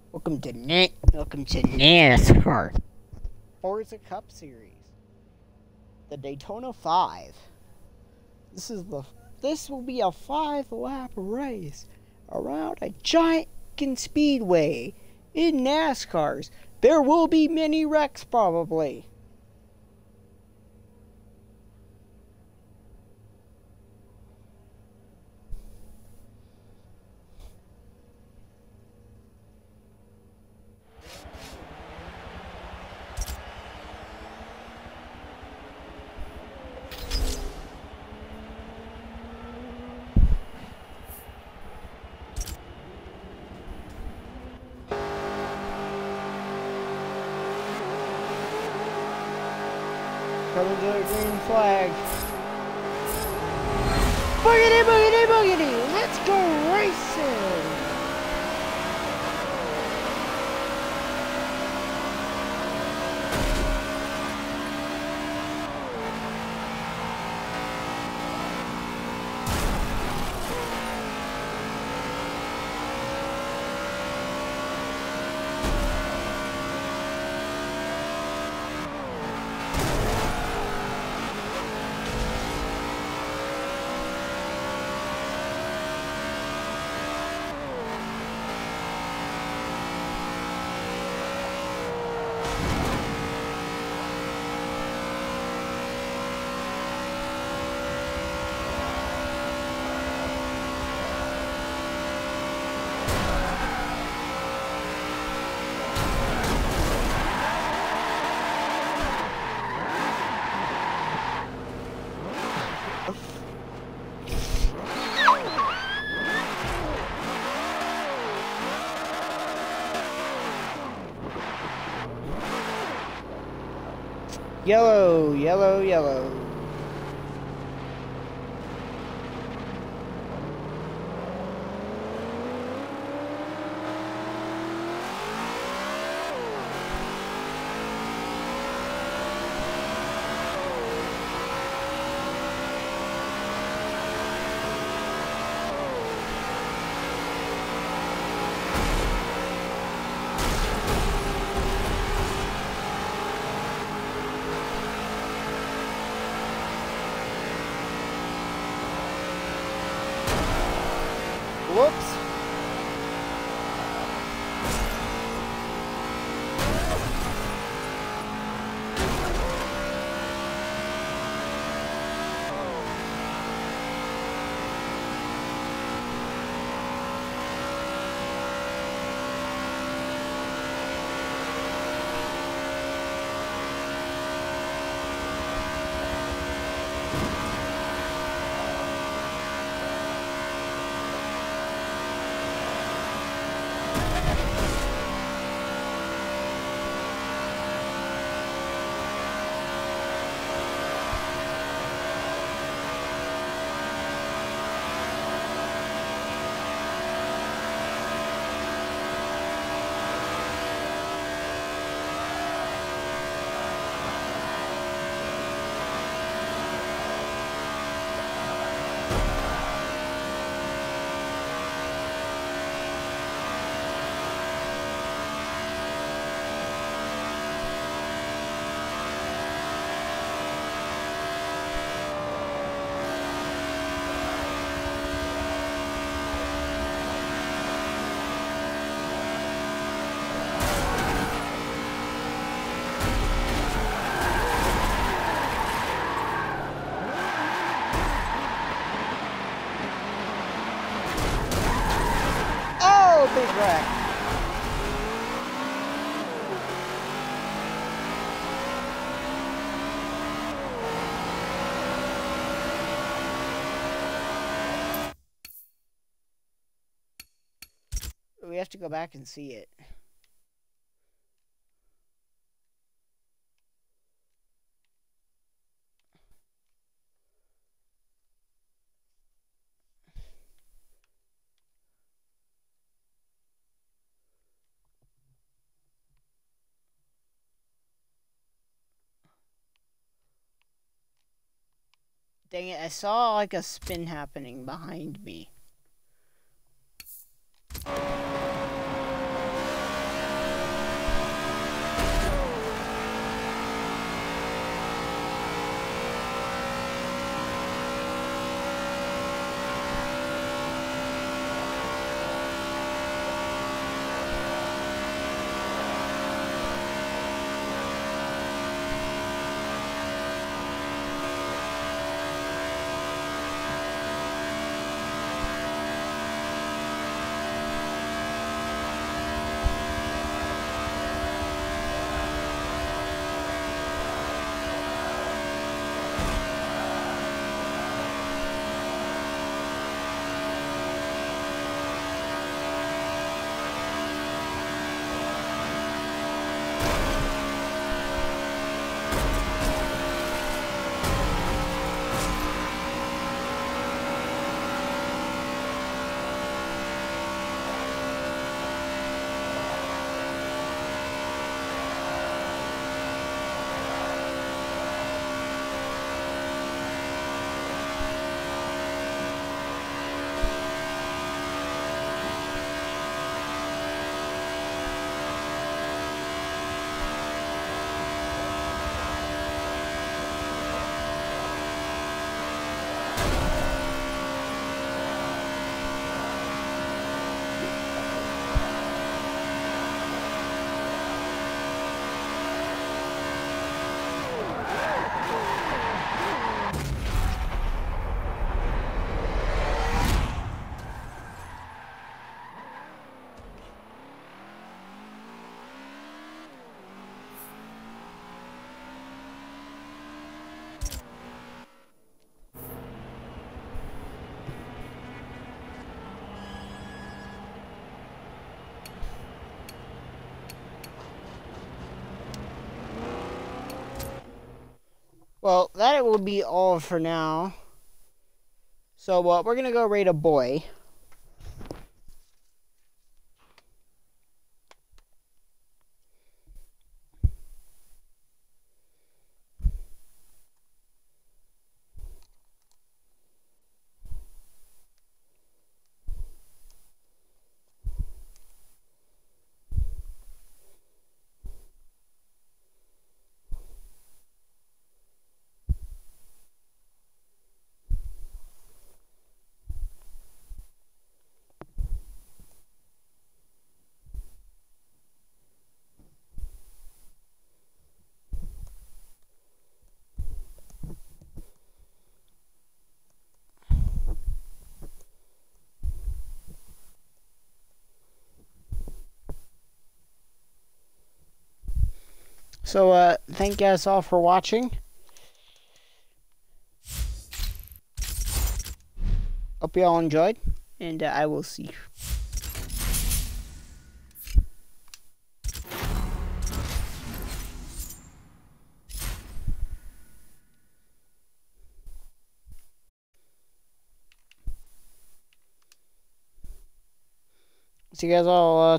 Welcome to NASCAR Forza Cup Series, the Daytona 5. This will be a 5-lap race around a giant speedway in NASCAR's. There will be many wrecks probably. Coming to the green flag. Boogity, boogity, boogity! Let's go racing! Yellow, yellow, yellow. Whoops. Oh, big wreck. We have to go back and see it. Dang it, I saw like a spin happening behind me. Well, that will be all for now. So, we're going to go rate a boy. So, thank you guys all for watching. Hope you all enjoyed, and I will see you. See you guys all